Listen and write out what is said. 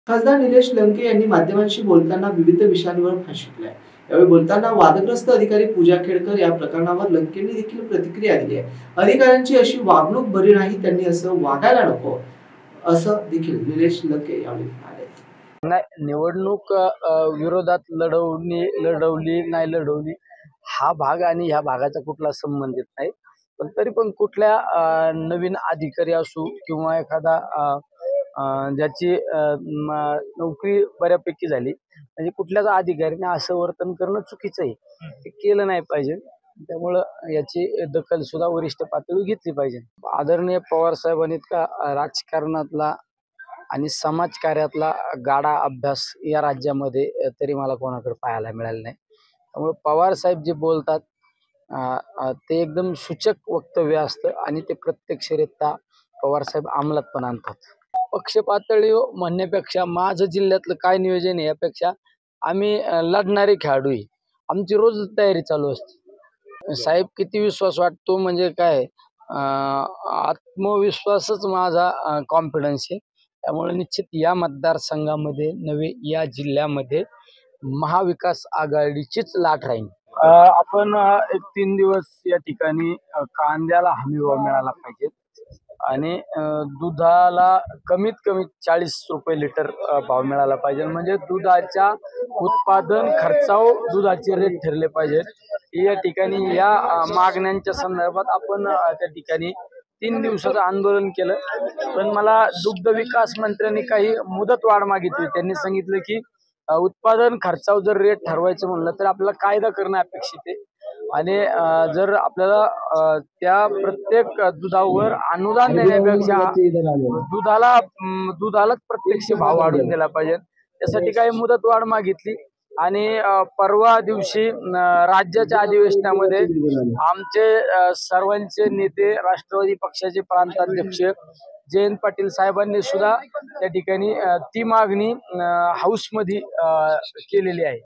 खासदार निलेश लंके यांनी माध्यमांशी बोलताना विविध विषयांवर भाषण आहे. यावेळी बोलताना वादग्रस्त अधिकारी पूजा खेडकर या प्रकरणावर लंकेंनी देखील प्रतिक्रिया दिली आहे. अधिकाऱ्यांची अशी वागणूक बरी नाही, त्यांनी असं वागायला नको, असं देखील निलेश लंके यावेळी म्हणाले. नाही, निवडणूक विरोधात लढवली नाही लढवली हा भाग आणि ह्या भागाचा कुठला संबंधित नाही. पण तरी पण कुठल्या नवीन अधिकारी असू किंवा एखादा ज्याची नोकरी बऱ्यापैकी झाली, म्हणजे कुठल्याच अधिकाऱ्याने असं वर्तन करणं चुकीचं आहे. ते केलं नाही पाहिजे. त्यामुळं याची दखल सुद्धा वरिष्ठ पातळीवर घेतली पाहिजे. आदरणीय पवार साहेबांनी इतका राजकारणातला आणि समाजकार्यातला गाढा अभ्यास या राज्यामध्ये तरी मला कोणाकडे पाहायला मिळाला नाही. त्यामुळे पवार साहेब जे बोलतात ते एकदम सूचक वक्तव्य असतं आणि ते प्रत्यक्षरित्या पवार साहेब अंमलात पण आणतात. पक्ष पातळी म्हणण्यापेक्षा माझं जिल्ह्यातलं काय नियोजन आहे यापेक्षा आम्ही लढणारे खेळाडू आहे. आमची रोज तयारी चालू असते. साहेब किती विश्वास वाटतो म्हणजे काय, आत्मविश्वासच माझा कॉन्फिडन्स आहे. त्यामुळे निश्चित या मतदारसंघामध्ये नव्हे, या जिल्ह्यामध्ये महाविकास आघाडीचीच लाट राहील. आपण एक 3 दिवस या ठिकाणी कांद्याला हमीभाव मिळाला पाहिजे आणि दुधाला कमीत कमी 40 रुपये लिटर भाव मिळाला पाहिजे. म्हणजे दुधाच्या उत्पादन खर्चावर दुधाचे रेट ठरले पाहिजेत. या ठिकाणी या मागण्यांच्या संदर्भात आपण त्या ठिकाणी 3 दिवसाचं आंदोलन केलं. पण मला दुग्ध विकास मंत्र्यांनी काही मुदतवाढ मागितली. त्यांनी सांगितलं की उत्पादन खर्चावर जर रेट ठरवायचं म्हणलं तर आपल्याला कायदा करणं अपेक्षित आहे आणि जर आपल्याला त्या प्रत्येक दुधावर अनुदान देण्यापेक्षा दुधालाच प्रत्यक्ष भाव वाढून दिला पाहिजे. त्यासाठी काही मुदतवाढ मागितली आणि परवा दिवशी राज्याच्या अधिवेशनामध्ये आमचे सर्वांचे नेते, राष्ट्रवादी पक्षाचे प्रांताध्यक्ष जयंत पाटील साहेबांनी सुद्धा त्या ठिकाणी ती मागणी हाऊसमध्ये केलेली आहे.